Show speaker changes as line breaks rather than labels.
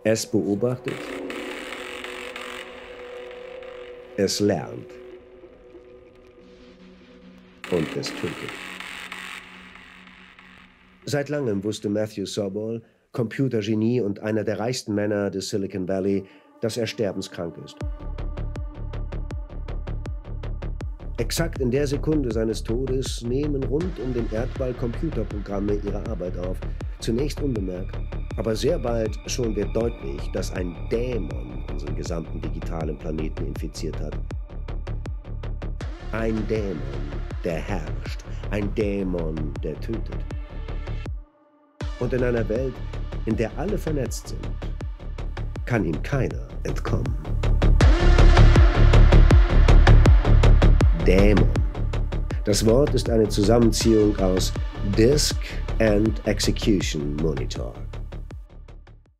Es beobachtet, es lernt und es tötet. Seit langem wusste Sobol, Computergenie und einer der reichsten Männer des Silicon Valley, dass er sterbenskrank ist. Exakt in der Sekunde seines Todes nehmen rund um den Erdball Computerprogramme ihre Arbeit auf. Zunächst unbemerkt, aber sehr bald schon wird deutlich, dass ein Dämon unseren gesamten digitalen Planeten infiziert hat. Ein Dämon, der herrscht. Ein Dämon, der tötet. Und in einer Welt, in der alle vernetzt sind, kann ihm keiner entkommen. Dämon. Das Wort ist eine Zusammenziehung aus Disk and Execution Monitor.